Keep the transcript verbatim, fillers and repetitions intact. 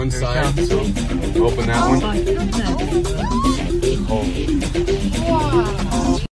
one side, so open that Oh one. my goodness.